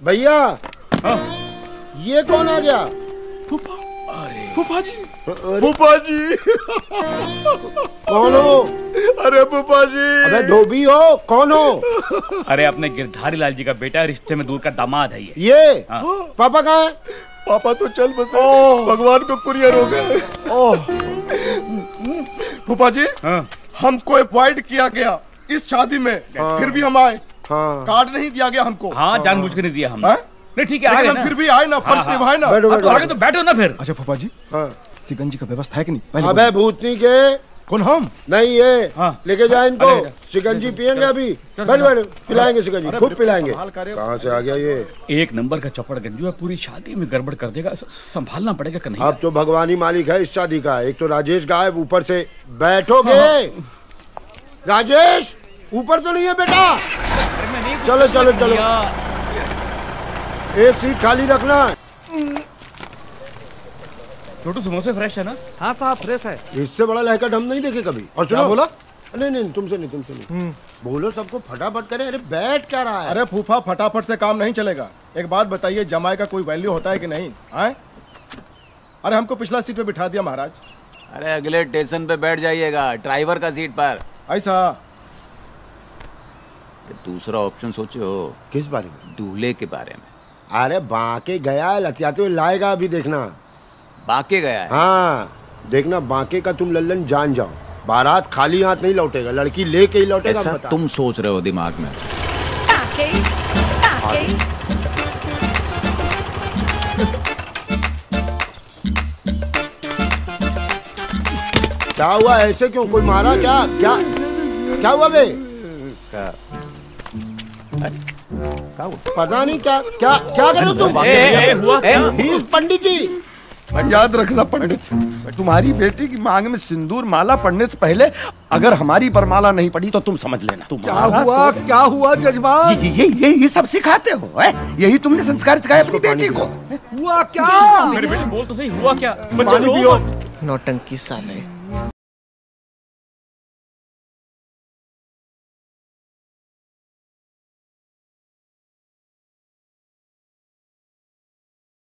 भैया ये कौन आ गया? फूफा जी, फूफा जी। कौन हो? अरे फूफा जी। अबे धोबी हो? कौन हो? अरे अपने गिरधारी लाल जी का बेटा, रिश्ते में दूर का दामाद है ये। पापा कहाँ है? पापा तो चल बसे, भगवान को कुरियर हो गए। फूफा जी, हमको अवॉइड किया गया इस शादी में, फिर भी हम आए। कार्ड नहीं दिया गया हमको। हाँ, जानबूझ के नहीं दिया हमने। नहीं ठीक है, लेकिन हम फिर भी आए ना, फर्ज निभाए ना। आगे तो बैठो ना फिर। अच्छा फूफा जी, सिकंजी का व्यवस्था है कि नहीं? अबे भूतनी के। कौन हम? नहीं ये लेके जाए इनको, शिकंजी पियेंगे अभी। बैठ पिलाएंगे शिकंजी, खूब पिलाएंगे। कहाँ से आ गया ये? एक नंबर का चौपड़ गंजू है, पूरी शादी में गड़बड़ कर देगा, संभालना पड़ेगा कि नहीं? अब तो भगवान ही मालिक है इस शादी का। एक तो राजेश गायब, ऊपर से बैठोगे। राजेश ऊपर तो नहीं है बेटा? चलो चलो चलो, एक सीट खाली रखना। छोटू समोसे फ्रेश है ना? हाँ साहब फ्रेश है। इससे बड़ा लहकट हम नहीं देखे कभी। और सुनो, बोला नहीं तुमसे नहीं बोलो, सबको फटाफट करें। अरे बैठ क्या रहा है? अरे फूफा, फटाफट से काम नहीं चलेगा। एक बात बताइए, जमाई का कोई वैल्यू होता है कि नहीं? अरे हमको पिछला सीट पे बिठा दिया महाराज। अरे अगले स्टेशन पे बैठ जाइएगा, ड्राइवर का सीट पर। ऐसा दूसरा ऑप्शन सोचे हो? किस बारे में? दूल्हे के बारे में। अरे बांके गया है, लतियाते हुए लाएगा अभी, देखना। बांके गया है? हाँ देखना, बांके का तुम लल्लन जान जाओ। बारात खाली हाथ नहीं लौटेगा, लड़की लेके ही लौटेगा। ऐसा तुम सोच रहे हो दिमाग में? क्या हुआ? ऐसे क्यों? कोई मारा क्या? क्या क्या हुआ बे? पता नहीं क्या क्या क्या कर रहे हो तुम? हुआ क्या? पंडित जी याद रखना पंडित, तुम्हारी बेटी की मांग में सिंदूर माला पड़ने से पहले अगर हमारी बरमाला नहीं पड़ी तो तुम समझ लेना। क्या हुआ जजमान? ये सब सिखाते हो? यही तुमने संस्कार सिखाए अपनी बेटी को? हुआ क्या? मेरे बेटे बोल तो सही, हुआ क्या? पानी पियो। नौटंकी साले।